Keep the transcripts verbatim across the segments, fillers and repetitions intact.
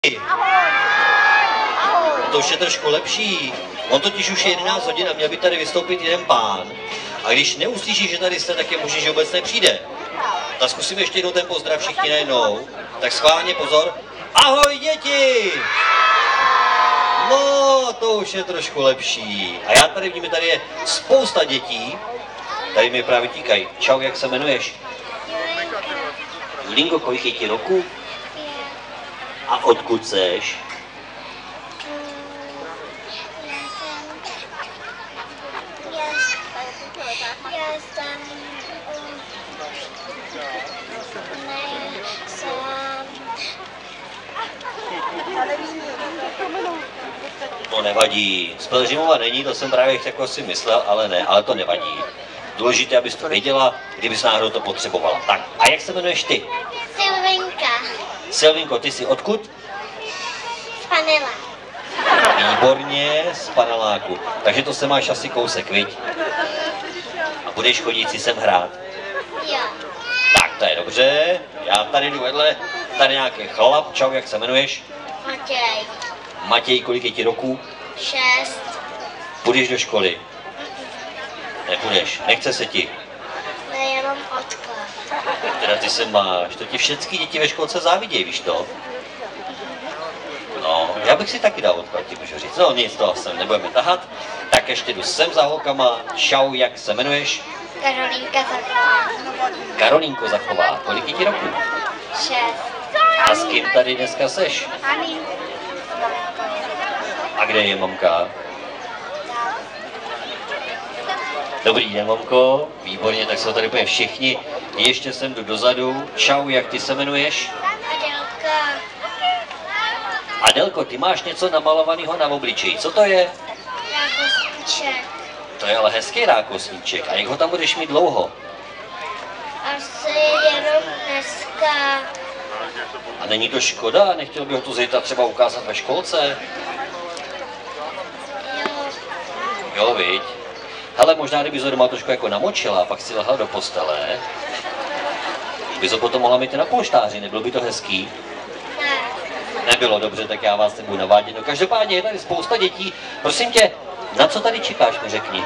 To už je trošku lepší. On totiž už je jedenáct hodin a měl by tady vystoupit jeden pán. A když neuslyší, že tady jste, tak je možný, že vůbec nepřijde. Tak zkusíme ještě jednou ten pozdrav všichni najednou. Tak schválně pozor. Ahoj děti! No, to už je trošku lepší. A já tady vidím, tady je spousta dětí. Tady mi právě tíkají. Čau, jak se jmenuješ? Julinko, kolik je ti roku? A odkud seš? To nevadí. Z Pelhřimova není, to jsem právě jako si myslel, ale ne, ale to nevadí. Důležité, abys to věděla, kdybys náhodou to potřebovala. Tak, a jak se jmenuješ ty? Silvinka. Silvinko, ty jsi odkud? Z Panela. Výborně, z paneláku. Takže to se máš asi kousek, viď? A budeš chodit si sem hrát? Jo. Tak, to je dobře. Já tady jdu vedle. Tady nějaký chlap. Čau, jak se jmenuješ? Matěj. Matěj, kolik je ti roků? Šest. Půjdeš do školy? Nepůjdeš, nechce se ti. Ne, já mám odklad. Teda ty se máš, to ti všechny děti ve školce závidějí, víš to? No, já bych si taky dal odklad, ti můžu říct. No nic, toho sem nebudeme tahat. Tak ještě jdu sem za holkama. Čau, jak se jmenuješ? Karolínka Zachová. Karolínko Zachová, kolik je ti roků? Šest. A s kým tady dneska seš? Ani. A kde je mamka? Dobrý den, mamko. Výborně, tak jsou tady úplně všichni. Ještě sem jdu dozadu. Čau, jak ty se jmenuješ? Adelka. Adelko, ty máš něco namalovaného na obličeji. Co to je? Rákosníček. To je ale hezký rákosníček. A jak ho tam budeš mít dlouho? Asi jenom dneska. A není to škoda? Nechtěl bych ho tu zítra třeba ukázat ve školce? Jo. Jo, viď? Hele, možná kdybys ho doma trošku jako namočila a pak si lehla do postele, bys ho potom mohla mít na polštáři, nebylo by to hezký? Ne. Nebylo, dobře, tak já vás nebudu navádět. No každopádně je tady spousta dětí. Prosím tě, na co tady čekáš, mi řekni?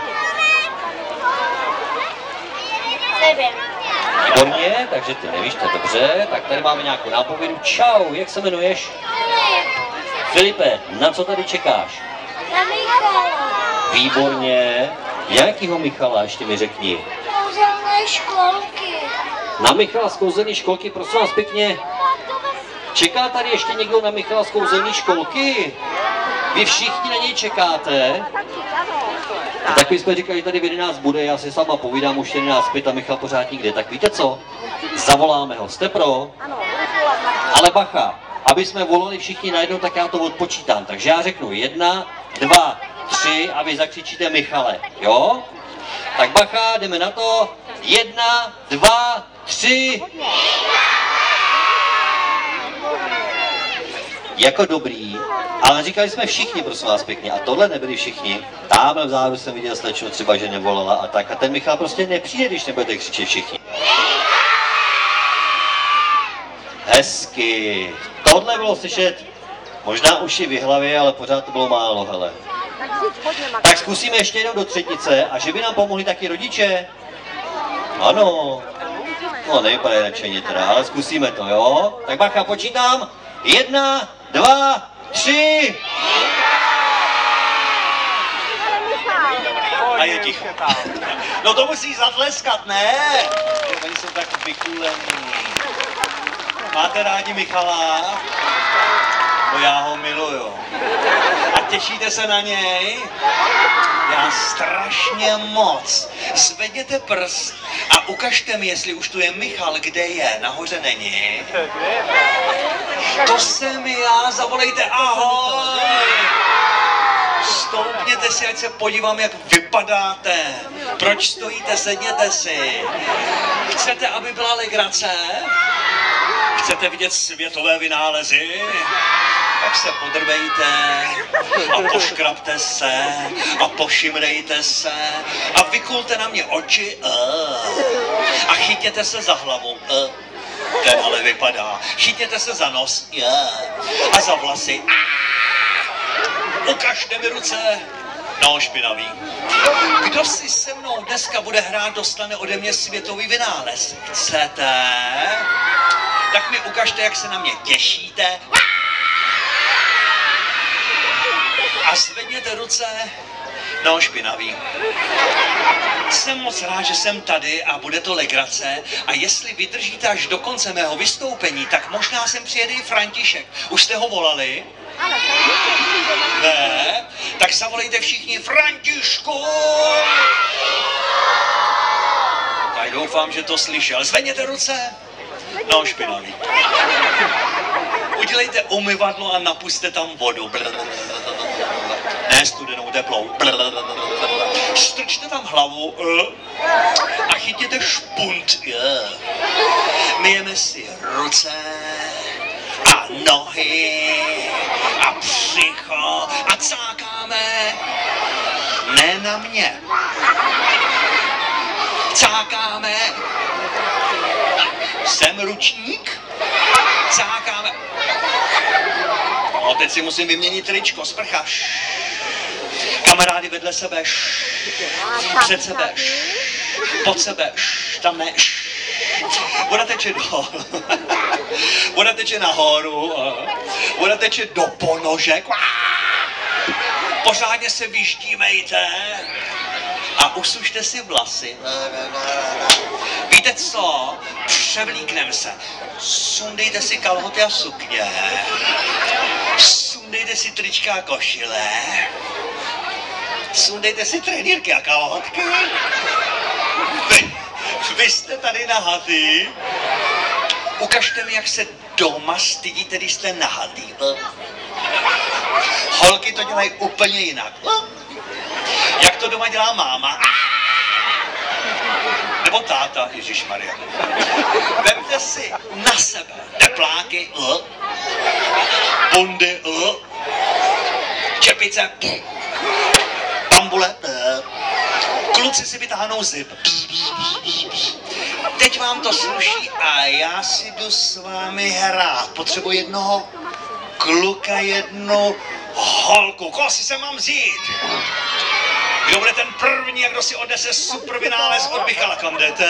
Nevím. Výborně, takže ty nevíš, to je dobře. Tak tady máme nějakou nápovědu. Čau, jak se jmenuješ? Filipe, na co tady čekáš? Na Michala. Výborně. Jakýho Michala, ještě mi řekni. Kouzelné školky. Na Michala z kouzelné školky, prosím vás pěkně. Čeká tady ještě někdo na Michala z kouzelné školky? Vy všichni na něj čekáte? Tak my jsme říkali, že tady v jedenáct bude, já si sama povídám už jedenáct pět a Michal pořád nikde. Tak víte co? Zavoláme ho, jste pro? Ale bacha, aby jsme volali všichni najednou, tak já to odpočítám. Takže já řeknu jedna, dva, tři a vy zakřičíte Michale, jo? Tak bacha, jdeme na to. Jedna, dva, tři. Jako dobrý, ale říkali jsme všichni, prosím vás pěkně, a tohle nebyli všichni. Tamhle vzadu jsem viděl slečnu třeba, že nevolala a tak, a ten Michal prostě nepřijde, když nebudete křičet všichni. Hezky. Tohle bylo slyšet, možná uši v hlavě, ale pořád to bylo málo, hele. Tak zkusíme ještě jednou do třetice, a že by nám pomohli taky rodiče? Ano. No, nevypadají nadšeně teda, ale zkusíme to, jo? Tak bacha, počítám. Jedna, dva, tři. A je ticho. No to musí zatleskat, ne? Oni jsou tak vykulení. Máte rádi Michala? No já ho miluju. A těšíte se na něj? Já strašně moc. Zvedněte prst a ukažte mi, jestli už tu je Michal, kde je. Nahoře není. To jsem já, zavolejte ahoj. Stoupněte si, ať se podívám, jak vypadáte. Proč stojíte, sedněte si. Chcete, aby byla legrace? Chcete vidět světové vynálezy? Tak se podrbejte a poškrabte se a pošimrejte se a vykulte na mě oči uh, a chytěte se za hlavu. Uh. Ten ale vypadá. Chytněte se za nos. Yeah. A za vlasy. Ukažte mi ruce. No, špinavý. Kdo si se mnou dneska bude hrát, dostane ode mě světový vynález. Chcete? Tak mi ukažte, jak se na mě těšíte. A zvedněte ruce. No, špinavý. Jsem moc rád, že jsem tady a bude to legrace. A jestli vydržíte až do konce mého vystoupení, tak možná sem přijede i František. Už jste ho volali? Ne? Tak zavolejte všichni Františku! Tak doufám, že to slyšel. Zvedněte ruce. No, špinavý. Udělejte umyvadlo a napuste tam vodu. Ne studenou, teplou. Strčte tam hlavu a chytěte špunt. Myjeme si ruce a nohy a břicho a cákáme. Ne na mě. Cákáme. Jsem ručník. Cákáme. No, teď si musím vyměnit tričko, sprcha. Kamarády vedle sebe, před sebe, pod sebe, tam ne. Voda teče do, voda teče nahoru, voda teče do ponožek. Pořádně se vyždímejte a usušte si vlasy. Víte co? Převlíknem se. Sundejte si kalhoty a sukně. Sundejte si trička a košile. Sundejte si trenýrky a kalhotky. Vy, vy jste tady nahatý. Ukažte mi, jak se doma stydíte, když jste nahatý. Holky to dělají úplně jinak. Jak to doma dělá máma? Nebo táta, ježišmarja. Vemte si na sebe tepláky, bundy, čepice, bambule, kluci si vytáhnou zip. Teď vám to sluší a já si jdu s vámi hrát. Potřebuji jednoho kluka, jednu holku. Koho si se mám vzít? Kdo bude ten první a kdo si odnese super vynález od Michala? Kam jdete?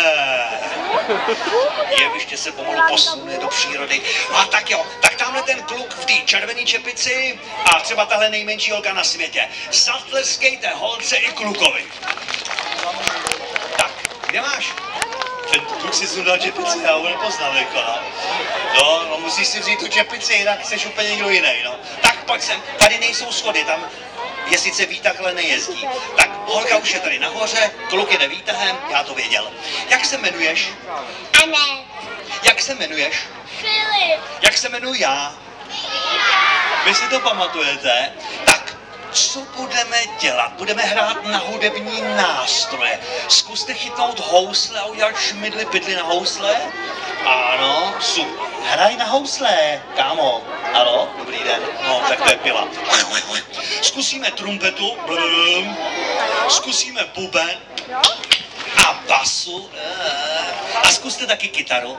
Jeviště se pomalu posune do přírody. A tak jo, tak tamhle ten kluk v té červené čepici a třeba tahle nejmenší holka na světě. Zatleskejte holce i klukovi. Tak, kde máš? Ten kluk si sundal čepici, já ho nepoznal, jako, no. No, no, musíš si vzít tu čepici, jinak jsi úplně někdo jiný, no. Tak pojď sem, tady nejsou schody, tam je sice výtah, ale nejezdí. Tak, holka už je tady nahoře, kluk jede výtahem, já to věděl. Jak se jmenuješ? Anne. Jak se jmenuješ? Filip. Jak se jmenuji já? Vy si to pamatujete? Tak, co budeme dělat? Budeme hrát na hudební nástroje. Zkuste chytnout housle a udělat šmidli pydly na housle. Ano, super. Hraj na housle, kámo. Haló, dobrý den. No, tak to je pila. Zkusíme trumpetu. Zkusíme buben. A basu. A zkuste taky kytaru.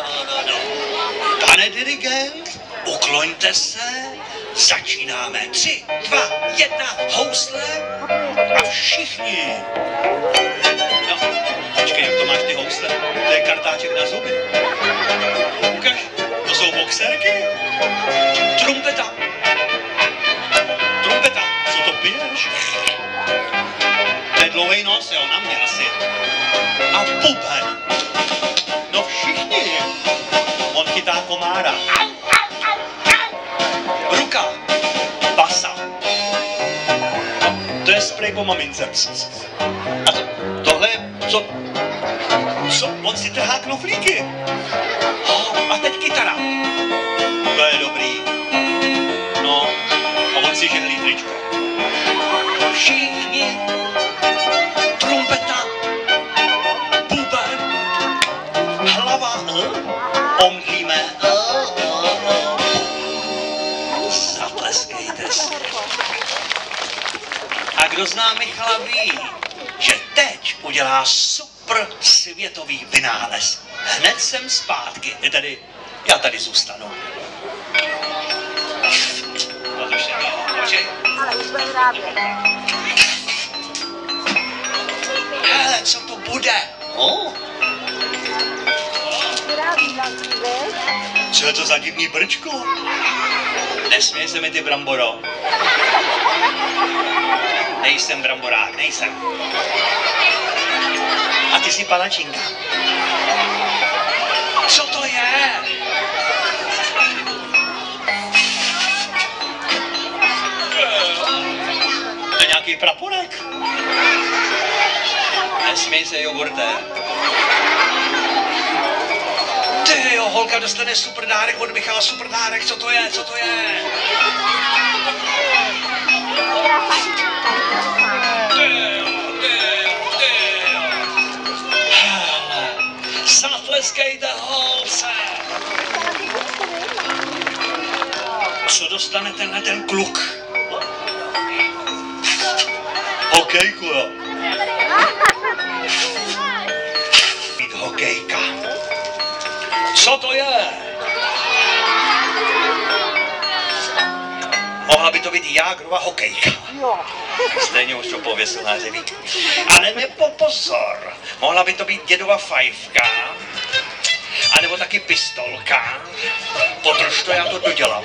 Pane dirigent, ukloňte se. Začínáme. Tři, dva, jedna, housle. A všichni. No, počkej, jak to máš ty housle? To je kartáček na zuby. Ukaž, to jsou boxerky. Trumpeta. Trumpeta, co to piješ? To je dlouhej nos, jo, na mě asi. A buben. No všichni. On chytá komára. Ruka. Basa. No, to je sprej po mamince. A to, tohle je, co? Co? On si trhá knoflíky. Oh, a teď kytara. To je dobrý. No, a on si žehlí tričko. Všichni. Trumpeta. Buben. Hlava. Omdlíme. Zatleskejte si. A kdo zná Michala ví, že teď udělá super světový vynález. hned jsem zpátky. Je tady, já tady zůstanu. Odlišně, no, oči. Ale už bude vyrábět. Hele, co to bude? Oh. Vyrábí další, viď? Co je to za divný brčko? Nesměj se mi ty, Bramboro. Nejsem bramborák, nejsem. A ty jsi palačinka. Co to je? To je nějaký praporek? Nesměj se, jogurte. Ty jo, holka dostane super dárek od Michala, super dárek, co to je, co to je? Zatleskejte holce! Co dostane tenhle ten kluk? Hokejku, jo. Být hokejka. Co to je? Mohla by to být Jágrova hokejka. Jo. Stejně už to pověsil na řeví. Ale nebo pozor, mohla by to být dědova fajfka, anebo taky pistolka. Podrž to, já to dodělám.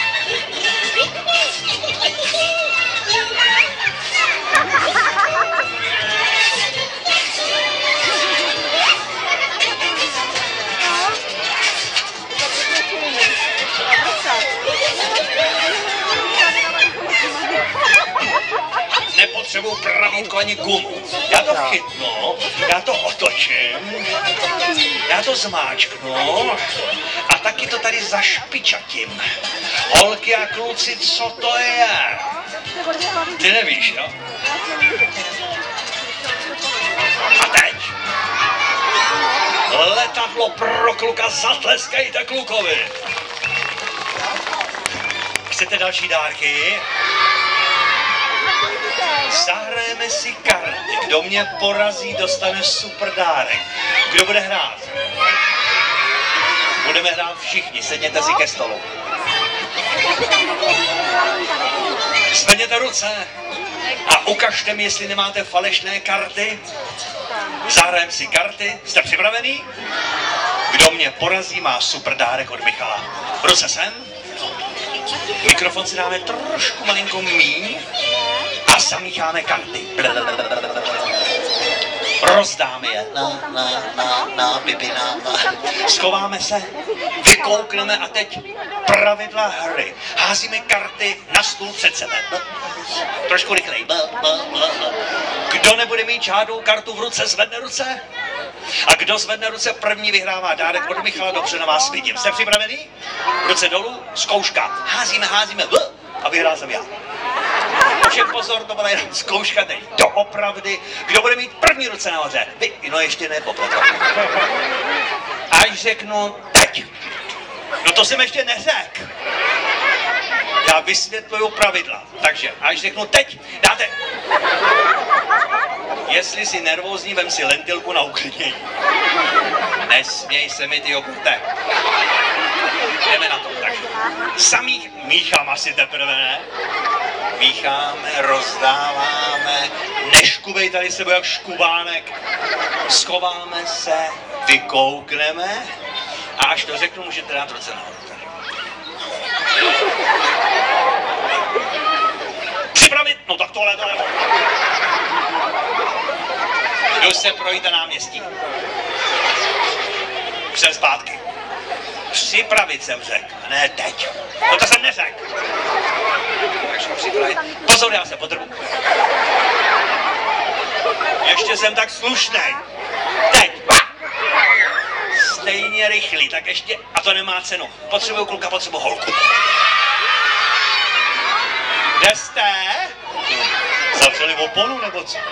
Nepotřebuju pravítko ani gumu. Já to chytnu, já to otočím, já to zmáčknu a taky to tady zašpičatím. Holky a kluci, co to je? Ty nevíš, jo? A teď? Letadlo pro kluka, zatleskejte klukovi. Chcete další dárky? Zahrajeme si karty. Kdo mě porazí, dostane super dárek. Kdo bude hrát? Budeme hrát všichni. Sedněte si ke stolu. Zvedněte ruce a ukažte mi, jestli nemáte falešné karty. Zahrajeme si karty. Jste připravení? Kdo mě porazí, má super dárek od Michala. Ruce sem. Mikrofon si dáme trošku malinko míň a zamícháme karty. Rozdáme je. Na, na, na, na, bibi, na, na. Schováme se, vykoukneme a teď pravidla hry. Házíme karty na stůl před sebe. Trošku rychleji. Kdo nebude mít žádnou kartu v ruce, zvedne ruce. A kdo zvedne ruce první, vyhrává dárek od Michala. Dobře, na vás vidím. Jste připravení? Ruce dolů, zkouška. Házíme, házíme. A vyhrál jsem já. Ovšem pozor, to byla jenom zkouška teď. Doopravdy. Kdo bude mít první ruce nahoře? Vy, no ještě ne, popleto. Až řeknu teď. No to jsem ještě neřekl. Já vysvětluju pravidla. Takže až řeknu teď, dáte. Jestli jsi nervózní, vem si lentilku na uklidnění. Nesměj se mi, ty jogurte. Jdeme na to, takže. Samých míchám asi teprve, ne? Mícháme, rozdáváme, neškubej tady sebe jak škubánek. Schováme se, vykoukneme a až to řeknu, můžete dát ruce nahoru. Připravit? No tak tohle, tohle. Jdu se projít na náměstí. Už jsem zpátky. Připravit jsem řekl, ne teď. No to jsem neřekl. Takže připravit. Pozor, já se podrbu. Ještě jsem tak slušnej. Teď. Stejně rychlý, tak ještě, a to nemá cenu. Potřebuju kluka, potřebuju holku. Kde jste? Zavřeli oponu nebo co?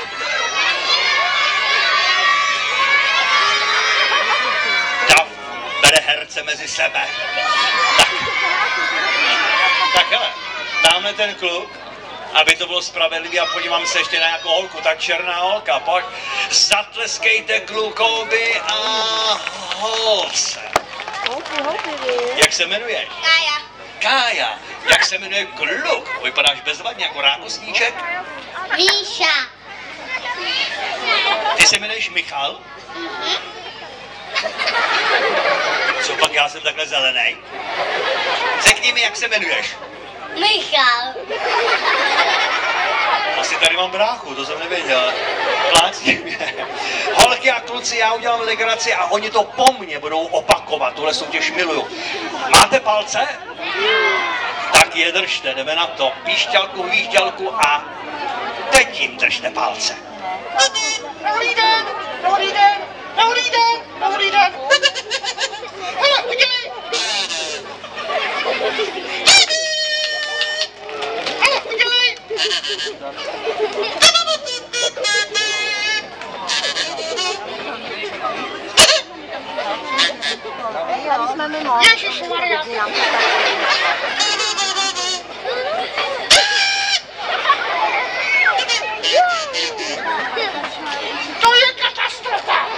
Dav bere herce mezi sebe. Tak. Tak hele, tamhle ten kluk Aby to bylo spravedlivé a podívám se ještě na nějakou holku, tak černá holka, pojď. Zatleskejte klukovi a holce. Houpi, houpi, vy. Jak se jmenuješ? Kája. Kája. Jak se jmenuje kluk? Vypadáš bezvadně jako rákosníček. Míša. Ty se jmenuješ Michal? Co pak já jsem takhle zelený? Řekni mi, jak se jmenuješ. Michal. Asi tady mám bráchu, to jsem nevěděl. Plácni mě. Holky a kluci, já udělám legraci a oni to po mně budou opakovat, tuhle soutěž miluju. Máte palce? Tak je držte, jdeme na to. Píšťalku, výšťalku a teď jim držte palce. Dobrý den, dobrý den, dobrý den, dobrý den. Hele, udělej. Hele, udělej. Tady jsme mimo. Ježišmarja. To je katastrofa.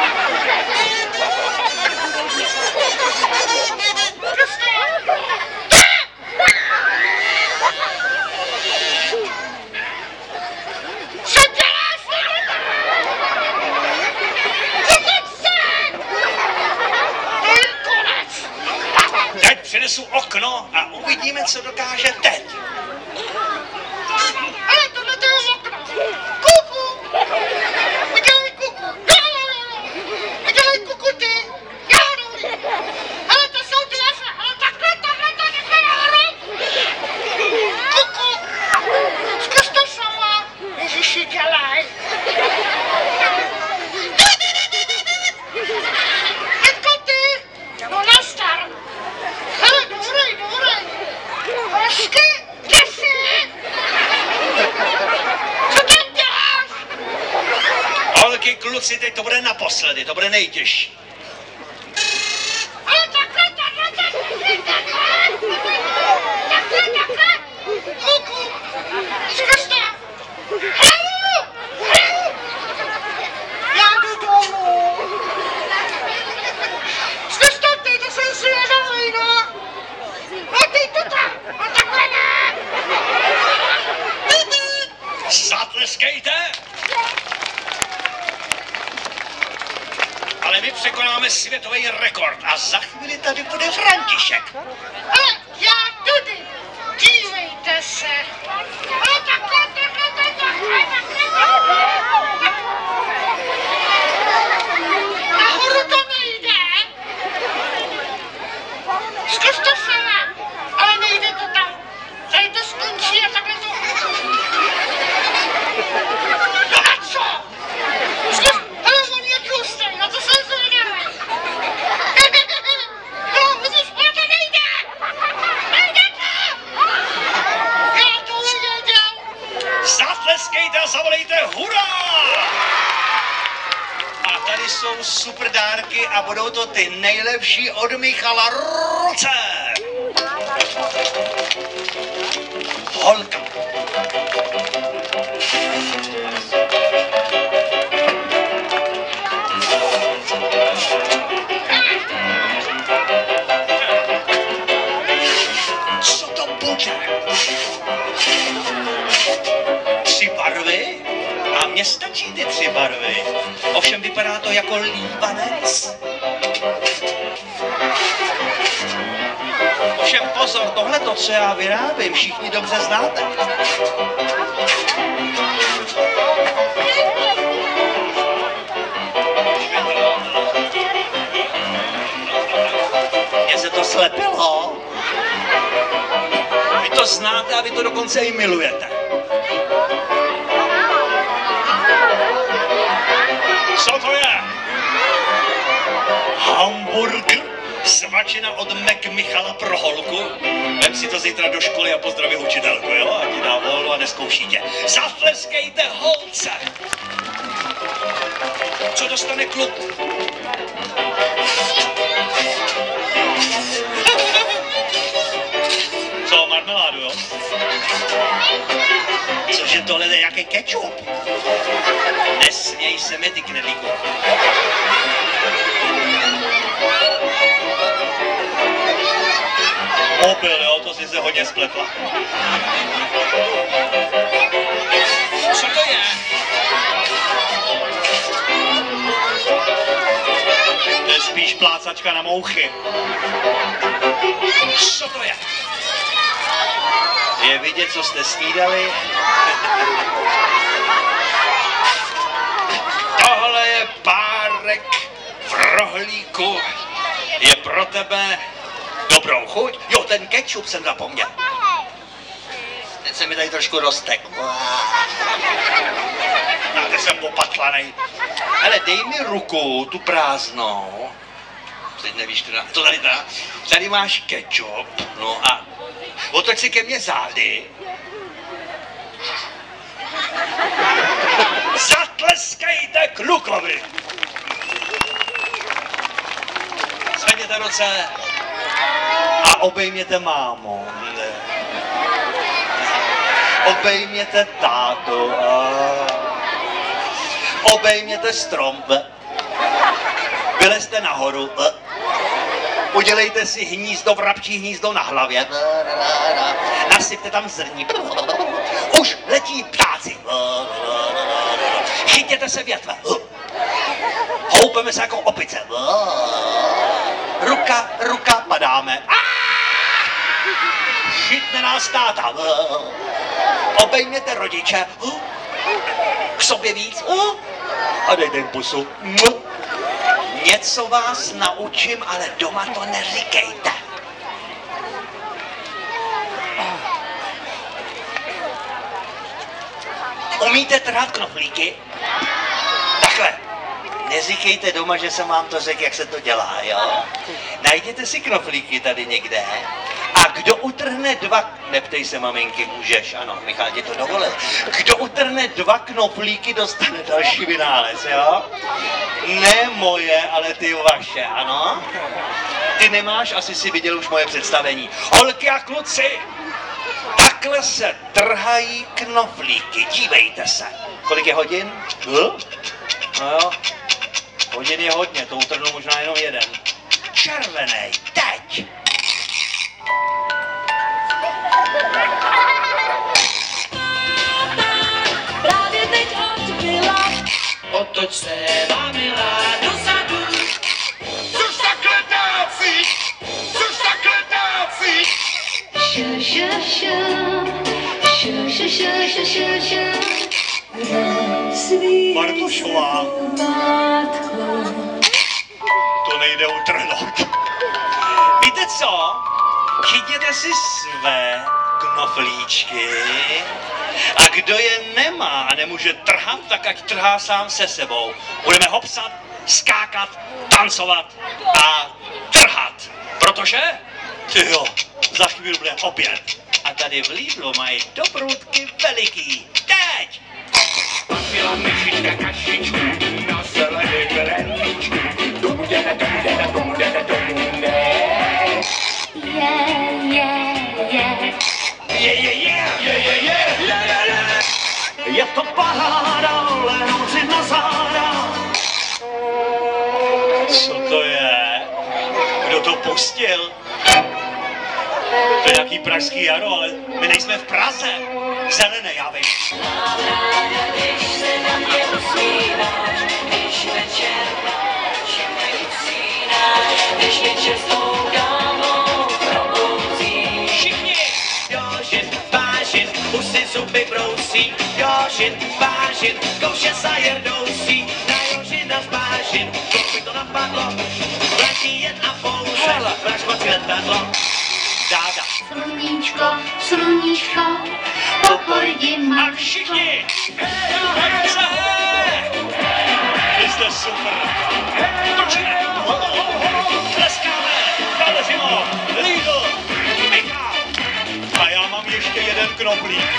Co děláš? To je konec. Teď přinesu okno a uvidíme, co dokáže teď. Ale tohle to je okno. Kuku. Udělej kuku. Udělej kuku ty. Já jdu. Ale to jsou dveře. Ale takhle, takhle, takhle nahoru. Kuku. Zkus to sama. Ježiši, dělej. Dětko ty. No nastar. Hele, dobrý, dobrý. Hezky. Kde jsi? Co tam děláš? Holky, kluci, teď to bude naposledy, to bude nejtěžší. Ale takhle, takhle, takhle, takhle. Takhle, takhle. Kuku. Zkus to. Hraju, hraju. Já jdu domů. Zkus to ty, to jsem si nedal, no. No ty to tam. No takhle ne. Zatleskejte! Ale my překonáme světový rekord a za chvíli tady bude František. Ale já tudy. Dívejte se. Ale takhle, takhle, takhle, takhle, takhle. Nahoru to nejde. Zkus to sama. Ale nejde to tam. Tady to skončí a takhle to... No a co? Zkus... Hele, on je tlustý, na to jsem zvědavý. No, vidíš, ale to nejde. Nejde to. Já to uvěděl. Zatleskejte a zavolejte hurá! A tady jsou super dárky a budou to ty nejlepší od Michala. Ruce! Holka. Co to bude? Tři barvy? A mně stačí ty tři barvy. Ovšem vypadá to jako líbanec. Ovšem pozor, tohle to, co já vyrábím, všichni dobře znáte. Mně se to slepilo. Vy to znáte a vy to dokonce i milujete. Co to je? Hamburger? Svačina od Mac Michala pro holku? Vem si to zítra do školy a pozdraví učitelku, jo? A ti dá volno a neskouší tě. Zatleskejte holce! Co dostane kluk? Co, marmeládu, jo? Cože tohle je jaký kečup? Nesměj se mi, ty knedlíku. Opil, jo, to si se hodně spletla. Co to je? To je spíš plácačka na mouchy. Co to je? Je vidět, co jste snídali? Tohle je párek v rohlíku. Je pro tebe dobrou chuť. Jo, ten kečup jsem zapomněl. Teď se mi tady trošku roztek. A teď jsem popatlanej. Hele, dej mi ruku, tu prázdnou. Teď nevíš, teda, to tady dá. Tady máš kečup. No a otoč si ke mně zády. Zatleskejte klukovi. Zvedněte ruce a obejměte mámu. Obejměte tátu. Obejměte strom. Vylezte nahoru. Udělejte si hnízdo, vrabčí hnízdo na hlavě. Nasypte tam zrní. Už letí ptáci. Chytěte se větve. Houpeme se jako opice. Ruka, ruka, padáme. Chytne nás táta. Obejměte rodiče. K sobě víc. A dejte jim pusu. Něco vás naučím, ale doma to neříkejte. Umíte trhat knoflíky? Takhle. Neříkejte doma, že jsem vám to řekl, jak se to dělá, jo? Najděte si knoflíky tady někde a kdo utrhne dva... Neptej se, maminky, můžeš, ano, Michal ti to dovolil. Kdo utrhne dva knoflíky, dostane další vynález, jo? Ne moje, ale ty vaše, ano? Ty nemáš, asi si viděl už moje představení. Holky a kluci, takhle se trhají knoflíky, dívejte se. Kolik je hodin? No jo, hodin je hodně, to utrhnu možná jenom jeden. Červenej, teď! Právě teď odbyla. Otoč se, má milá, dozadu. Což takhle dáci? Což takhle dáci? Šu, šu, šu. Šu, šu, šu, šu, šu, šu. Bartušová. To nejde utrhnout. Víte co? Chytěte si své knoflíčky a kdo je nemá a nemůže trhat, tak ať trhá sám se sebou. Budeme hopsat, skákat, tancovat a trhat. Protože, tyjo, za chvíli bude oběd. A tady v Lidlu mají dobrůdky veliký. Teď! Byla myšička kašičku, na zelený bereníčku. Tomu dene, tomu dene, tomu dene, tomu ne. Je, je, je. Je, je, je, je, je, je, je, je, je. Je to paráda, lehnout si na záda. Co to je? Kdo to pustil? To je nějaký pražský jaro, ale my nejsme v Praze. Zelené, já vím. Když se na mě usmíváš, když večer máš, usínáš, když večer s tou kámou probouzíš. Všichni! Jožin, vážin, pusy zuby brousí. Jožin, vážin, kouše zajer dousí. Na Jožina zvážin, pokud to napadlo. Letí jen a pouze, vražko cvrtadlo. Dáda. Sluníčko, sluníčko, pokojdi A mám. všichni! Hejce! Vy jste super! Točíme! Tleskáme! Dalezimo! Lidl! Michal! A já mám ještě jeden knoflík.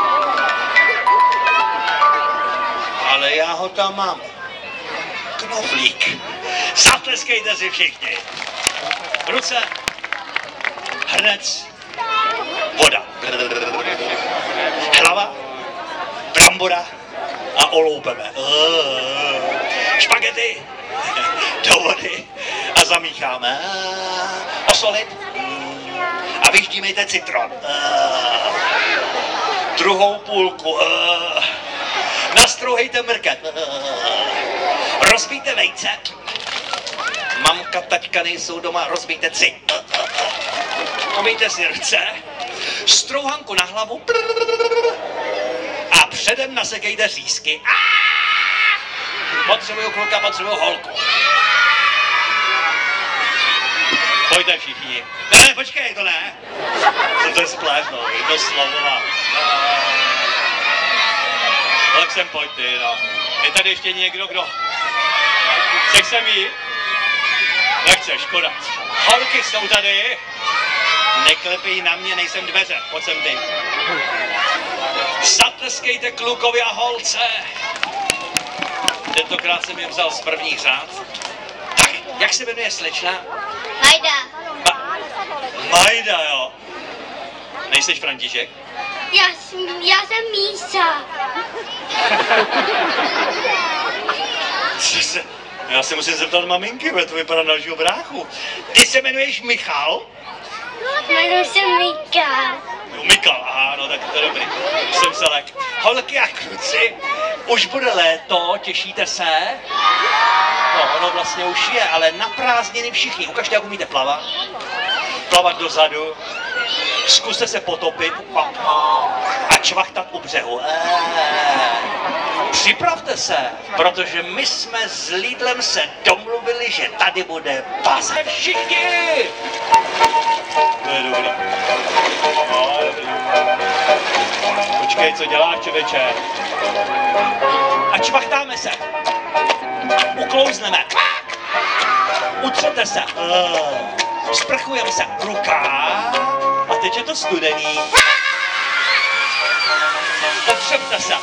Ale já ho tam mám. Knoflík. knoflík. Zatleskejte si všichni. Ruce, hrnec, voda. Hlava, brambora a oloupeme. Špagety do vody a zamícháme. Osolit a vyždímejte citron. Druhou půlku. Nastrouhejte mrket. Rozbijte vejce. Mamka, taťka nejsou doma, rozbijte tři. Umýjte si ruce. Strouhanku na hlavu. A předem nasekejte řízky. Potřebuju kluka, potřebuju holku. Pojďte všichni. Ne, ne, počkej, to ne. Co to je splétno, to slovo mám. Tak sem pojď ty, no. Je tady ještě někdo, kdo... Chceš sem jít? Nechce, škoda. Holky jsou tady. Neklepej na mě, nejsem dveře. Pojď sem ty. Zatleskejte klukovi a holce. Tentokrát jsem je vzal z prvních řád. Tak, jak se jmenuje slečna? Majda. Ma- Majda, jo. Nejseš František? Já jsem, já jsem Mísa. Co se... Já se musím zeptat maminky, protože to vypadá na našeho bráchu. Ty se jmenuješ Michal? Jmenuji se Mika. No, Mikal, aha, no tak to je dobrý. Jsem se lek. Holky a kluci, už bude léto, těšíte se? No, ono vlastně už je, ale na prázdniny všichni. Ukažte, jak umíte plavat. Plavat dozadu. Zkuste se potopit. A čvachtat u břehu. Připravte se, protože my jsme s Lidlem se domluvili, že tady bude bazén všichni. To je dobrý. No, dobrý. Počkej, co děláš, člověče? A čvachtáme se. Uklouzneme. Utřete se. Sprchujeme se. Ruka. A teď je to studený. Otřepte se.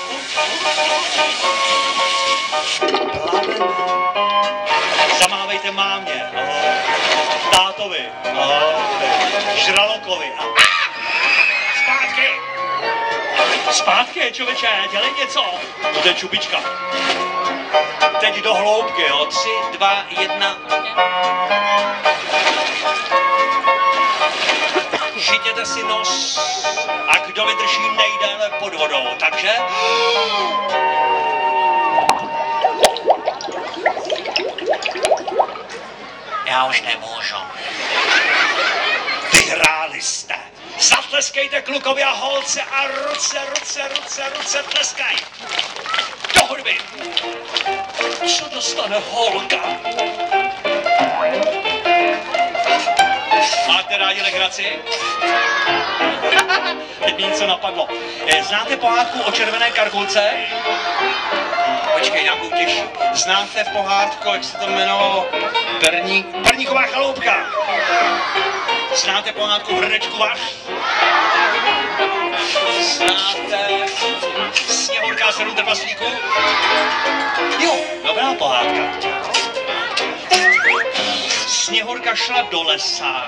Plaveme. Zamávejte mámě. Tátovi. Žralokovi. Zpátky. Zpátky, člověče, dělej něco. To je čubička. Teď do hloubky, jo. Tři, dva, jedna. Žitěte si nos a kdo vydrží nejdéle pod vodou, takže... Já už nemůžu. Vyhráli jste. Zatleskejte klukovi a holce a ruce, ruce, ruce, ruce tleskaj. Do hudby. Co dostane holka? Máte rádi legraci? Teď mi něco napadlo. Znáte pohádku o červené karkulce? Počkej, nějakou těžší. Znáte v pohádku, jak se to jmenovalo? Perník... Perníková chaloupka. Znáte pohádku Hrnečku vaš? Znáte Sněhurka a sedm trpaslíků? Jo, dobrá pohádka. Sněhurka šla do lesa.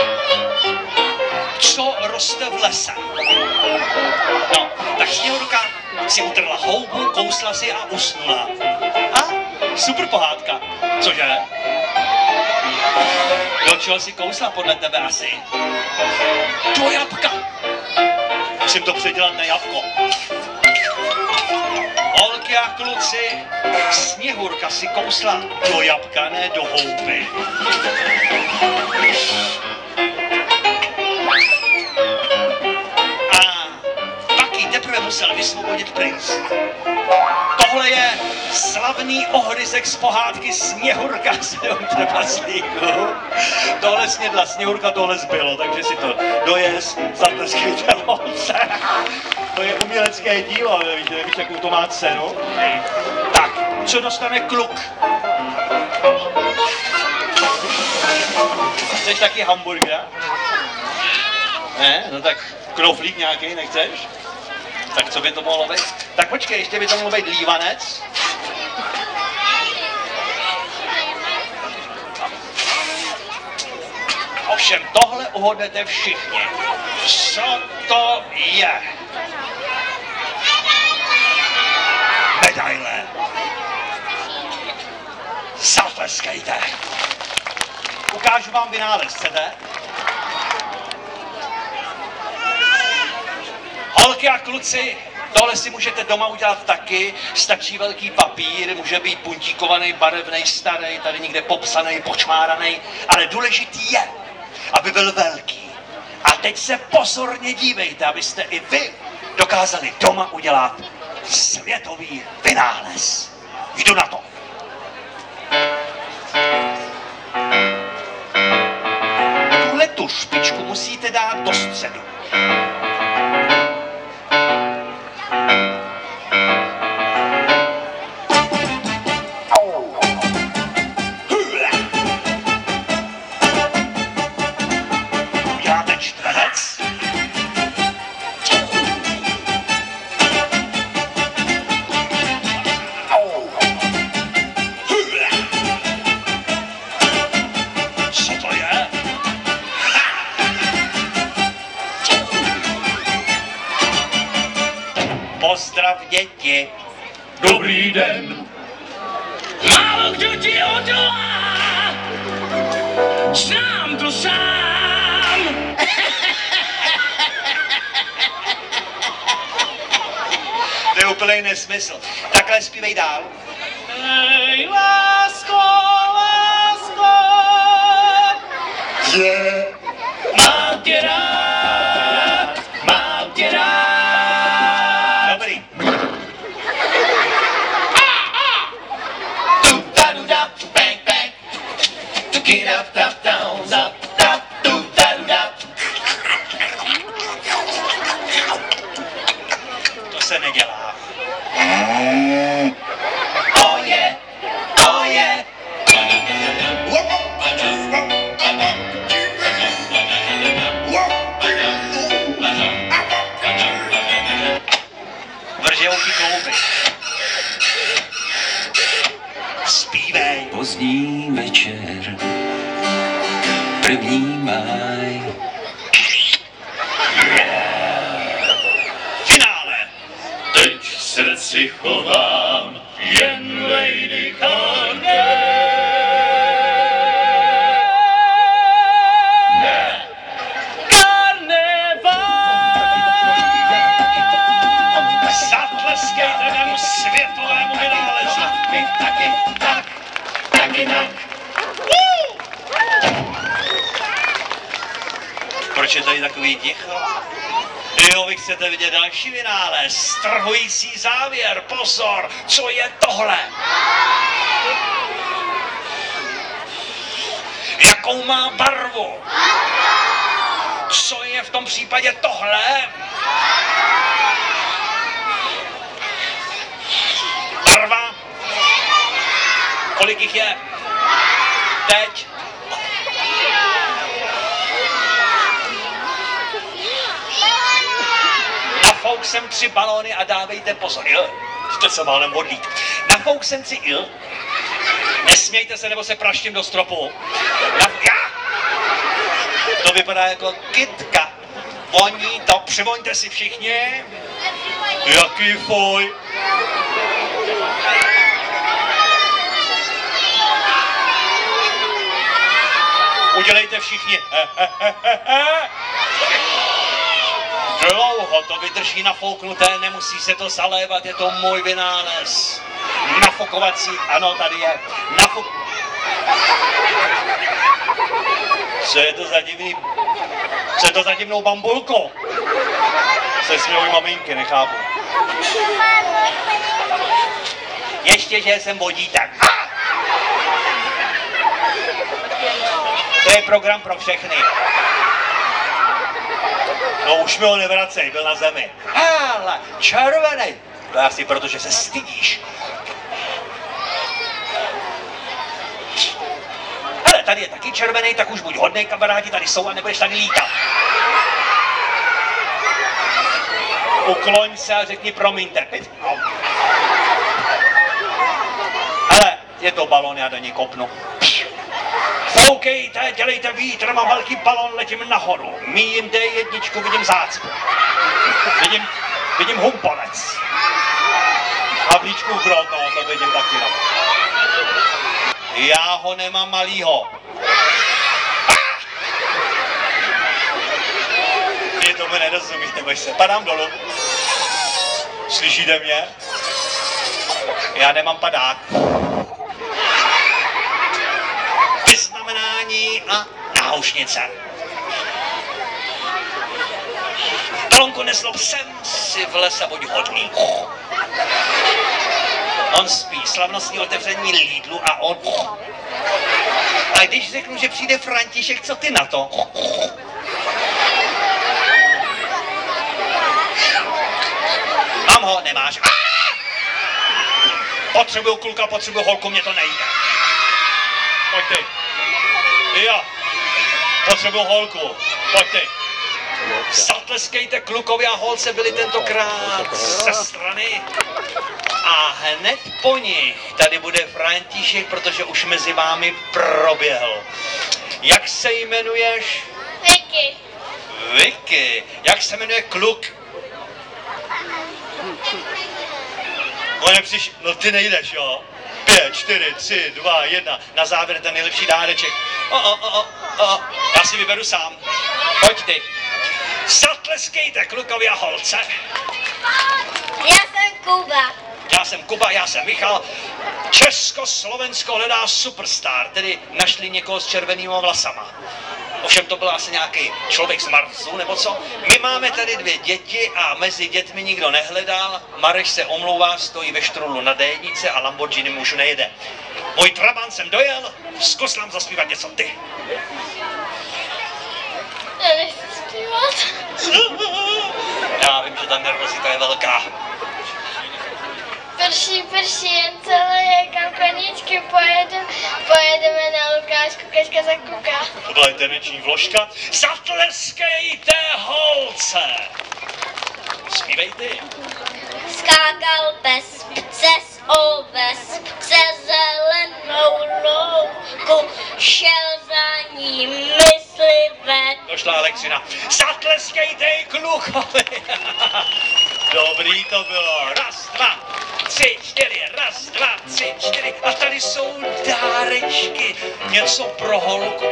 Co roste v lese? No, tak Sněhurka si utrhla houbu, kousla si a usnula. A super pohádka. Cože? Do čeho si kousla podle tebe asi? Do jabka. Musím to předělat na jabko. Holky a kluci, Sněhurka si kousla do jabka, ne do houby. A pak jí teprve musel vysvobodit princ. Tohle je slavný ohryzek z pohádky Sněhurka sedm trpaslíků. Tohle snědla Sněhurka, tohle zbylo, takže si to dojez, zatleskejte holce. To je umělecké dílo, víte, víš, jakou to má cenu? Tak, co dostane kluk? Chceš taky hamburgera? Ne? No tak knoflík nějaký nechceš? Tak co by to mohlo být? Tak počkej, ještě by to mohl být lívanec. Ovšem tohle uhodnete všichni. Co to je? Medaile. Zatleskejte. Ukážu vám vynález, chcete? Holky a kluci, tohle si můžete doma udělat taky, stačí velký papír, může být puntíkovaný, barevný, starý, tady někde popsaný, počmáraný, ale důležitý je, aby byl velký. A teď se pozorně dívejte, abyste i vy dokázali doma udělat světový vynález. Jdu na to. Tuhle tu špičku musíte dát do středu. Uděláte čtverec. Co to je? Pozdrav děti. Dobrý den. Málo kdo ti odolá, sám to sám. To je úplný nesmysl. Takhle zpívej dál. Hej, lásko, lásko, Je. mám tě rád, mám tě rád. Dobrý. Du-da-du-da, bang, bang. Du-ki-da-da-down, zap, zap, du-da-du-da. To se nedělá. Oh yeah, oh yeah. Vržejou ti klouby. Zpívej. Pozdní večer, první máj. Finále. Teď v srdci chovám jen Lady Carney. Ne. Karneval. Zatleskejte mému světovému vynálezu. My taky tak, taky tak. Proč je tady takový ticho? Jo, vy chcete vidět další vynález, strhující závěr, pozor, co je tohle? Jakou má barvu? Co je v tom případě tohle? Barva? Kolik jich je? Teď? Nafouk jsem tři balóny a dávejte pozor, jo? Jste se málem modlít. Nafouk jsem tři, jo? Nesmějte se, nebo se praštím do stropu. Naf- já! To vypadá jako kytka. Voní to, přivoňte si všichni. Jaký foj. Udělejte všichni. He, he, he, he, he. Dlouho to vydrží nafouknuté, nemusí se to zalévat, je to můj vynález. Nafukovací, ano, tady je. Nafuk... Co je to za divný... Co je to za divnou bambulku? Se smějí maminky, nechápu. Ještě, že jsem vodítek. Ah! To je program pro všechny. No už mi ho nevracej, byl na zemi. Ale červený. To je asi proto, že se stydíš. Hele, tady je taky červený, tak už buď hodnej, kamarádi, tady jsou a nebudeš tady lítat. Ukloň se a řekni promiňte. No. Hele, je to balon, já do něj kopnu. Foukejte, dělejte vítr, mám velký balon, letím nahoru. Míjím D jedna, vidím zácpu. Vidím, vidím humponec. Havlíčku brod, no, to vidím taky. No. Já ho nemám malýho. Vy tomu nerozumíte, neboj se. Padám dolů. Slyšíte mě? Já nemám padák. Vyznamenání a náušnice. Talonko, nezlob, jsem si v lese buď hodný. On spí, slavnostní otevření Lidlu a on... A když řeknu, že přijde František, co ty na to? Mám ho, nemáš. Potřebuju kluka, potřebuju holku, mě to nejde. Pojď ty. Jo. Potřebuju holku. Pojď ty. Zatleskejte klukovi a holce, byli tentokrát ze strany. A hned po nich tady bude František, protože už mezi vámi proběhl. Jak se jmenuješ? Vicky. Vicky. Jak se jmenuje kluk? On nepřiš... No ty nejdeš, jo? Pět, čtyři, tři, dva, jedna. Na závěr ten nejlepší dáreček. O, o, o, o, o. Já si vyberu sám. Pojď ty. Zatleskejte klukovi a holce. Já jsem Kuba. Já jsem Kuba, já jsem Michal. Československo hledá superstar, tedy našli někoho s červenýma vlasama. Ovšem to byl asi nějaký člověk z Marsu, nebo co? My máme tady dvě děti a mezi dětmi nikdo nehledal. Mareš se omlouvá, stojí ve štrudlu na D jedna a Lamborghini mu už nejede. Můj Trabant jsem dojel, zkus nám zaspívat něco ty. Já nechci zpívat. Já vím, že ta nervozita je velká. Prší, prší, jen celé je kam koníčky pojedu, pojedeme na Lukášku, Kačka zakuká. To byla interneční vložka. Zatleskejte holce! Zpívej ty. Skákal pes přes oves, přes zelenou louku, šel za ním myslivec. Došla elektřina. Zatleskejte i klukovi. Dobrý to bylo. Raz, dva, tři, čtyři. Raz, dva, tři, čtyři. A tady jsou dárečky. Něco pro holku.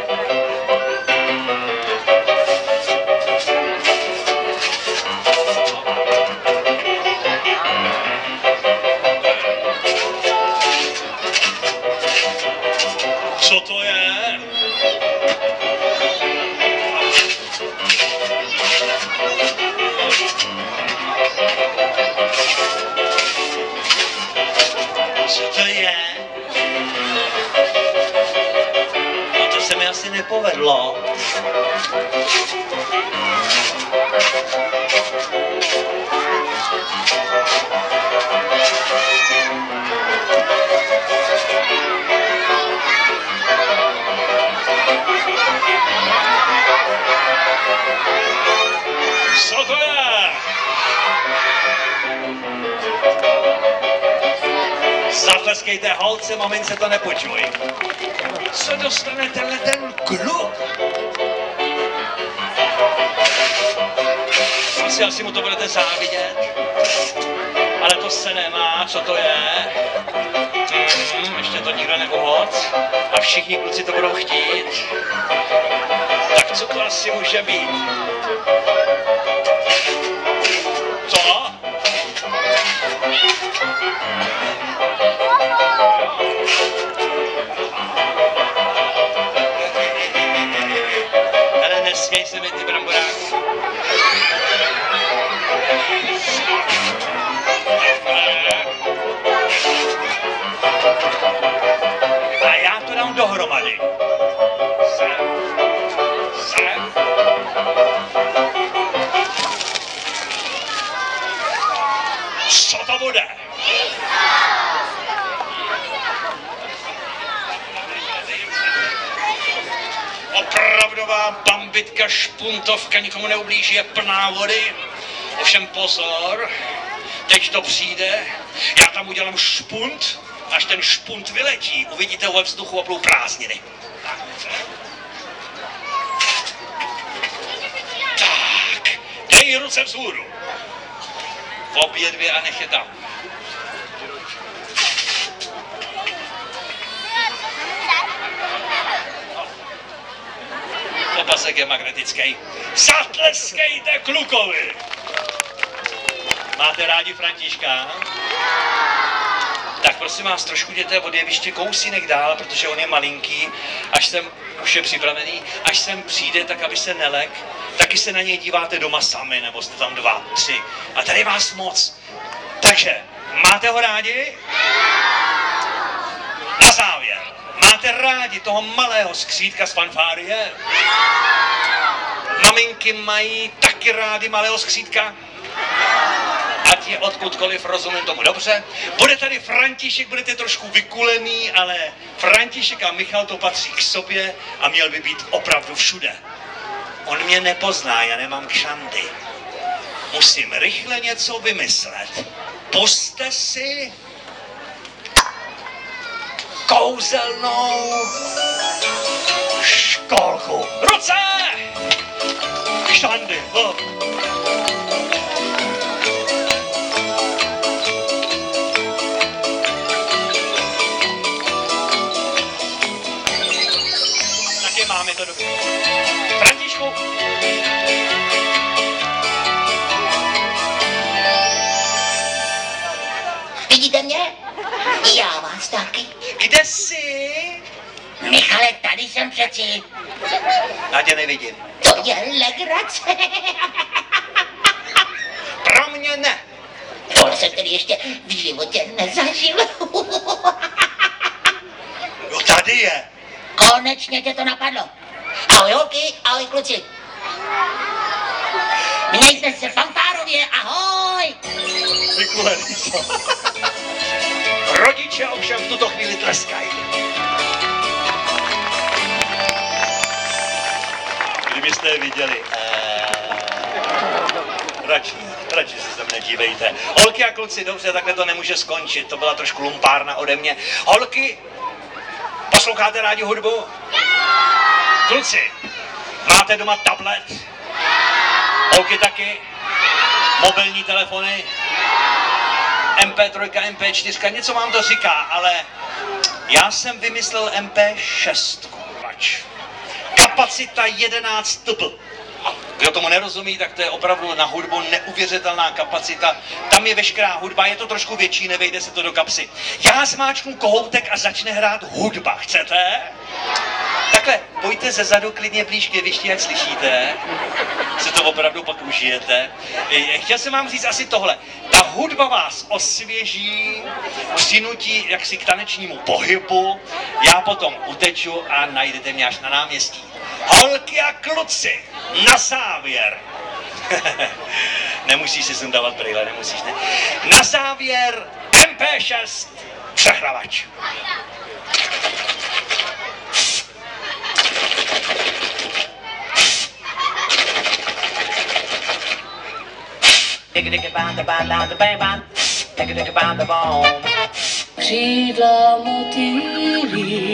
Co to je? Co to je? No to se mi asi nepovedlo. Co to je? Zatleskejte holce, mamince to nepočuj. Co dostane tenhle ten kluk? Asi, asi mu to budete závidět. Ale to se nemá, co to je? Hmm, ještě to nikdo neuhodl. A všichni kluci to budou chtít. Tak co to asi může být? Co? Ale nesměj se mi, ty bramboráku. A já to dám dohromady. Sem. Sem. Co to bude? Opravdová bambitka, špuntovka, nikomu neublíží, je plná vody. Ovšem pozor, teď to přijde, já tam udělám špunt až ten špunt vyletí, uvidíte ho ve vzduchu a budou prázdniny. Tak, dej ruce vzhůru. Obě dvě a nech je tam. Opasek je magnetický. Zatleskejte klukovi! Máte rádi Františka? Tak prosím vás, trošku jděte od jeviště kousínek dál, protože on je malinký, až sem, už je připravený, až sem přijde, tak aby se nelek, taky se na něj díváte doma sami, nebo jste tam dva, tři. A tady vás moc. Takže, máte ho rádi? Na závěr, máte rádi toho malého skřítka z fanfárie? Maminky mají taky rádi malého skřítka? Ať je odkudkoliv, rozumím tomu dobře. Bude tady František, budete trošku vykulený, ale František a Michal to patří k sobě a měl by být opravdu všude. On mě nepozná, já nemám kšandy. Musím rychle něco vymyslet. Pusťte si kouzelnou školku. Ruce! Kšandy. Oh. Taky máme to dobře. Františku. Vidíte mě? Já vás taky. Kde jsi? Michale, tady jsem přeci. Já tě nevidím. To je legrace. Pro mě ne. Tohle jsem tedy ještě v životě nezažil. Jo, tady je. Konečně tě to napadlo. Ahoj holky, ahoj kluci. Mějte se fanfárově, ahoj. Vykulený. Rodiče ovšem v tuto chvíli tleskají. Kdybyste je viděli. Radši, radši se sem nedívejte. Holky a kluci, dobře, takhle to nemůže skončit. To byla trošku lumpárna ode mě. Holky, posloucháte rádi hudbu? Kluci, máte doma tablet? Holky taky? Mobilní telefony? em pé tři, em pé čtyři, něco vám to říká, ale já jsem vymyslel em pé šest. Kapacita jedenáct tb. Kdo tomu nerozumí, tak to je opravdu na hudbu neuvěřitelná kapacita. Tam je veškerá hudba, je to trošku větší, nevejde se to do kapsy. Já zmáčknu kohoutek a začne hrát hudba. Chcete? Takhle, pojďte ze zadu klidně blíž k jevišti, jak slyšíte. Si to opravdu pak užijete. Chtěl jsem vám říct asi tohle. Ta hudba vás osvěží, přinutí jaksi k tanečnímu pohybu. Já potom uteču a najdete mě až na náměstí. Holky a kluci, na závěr. Nemusíš si sundávat brýle, nemusíš, ne? Na závěr em pé šest přehravač. Křídla motýlí.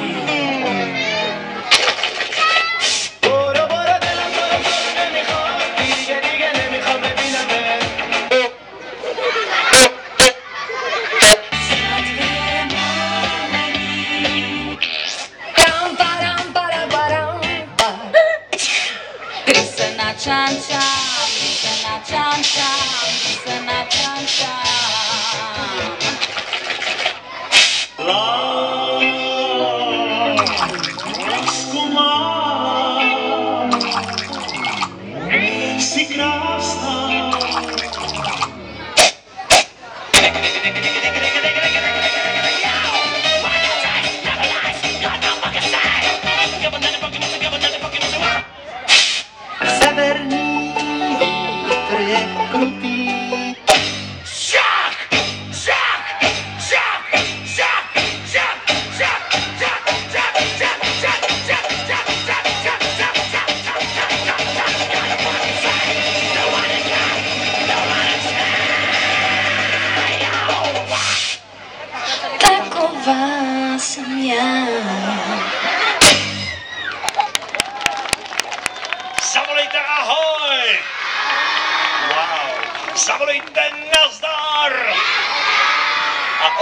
Chan chan, chan chan chan, chan chan chan. Lásku má, jsi krásná. Severní vítr je krutý. Žák! Žák! Žák! Žák! Žák!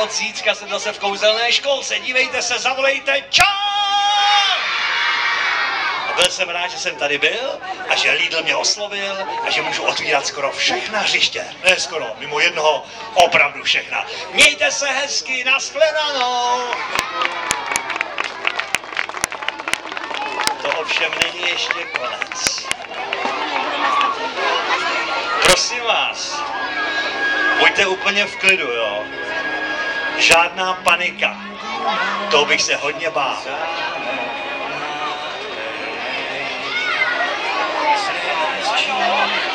od zítřka jsem zase v kouzelné školce. Dívejte se, zavolejte, čau! A byl jsem rád, že jsem tady byl a že Lidl mě oslovil a že můžu otvírat skoro všechna hřiště. Ne skoro, mimo jednoho, opravdu všechna. Mějte se hezky, nashledanou! To ovšem není ještě konec. Prosím vás, buďte úplně v klidu, jo? Žádná panika. To bych se hodně bál. Thank you.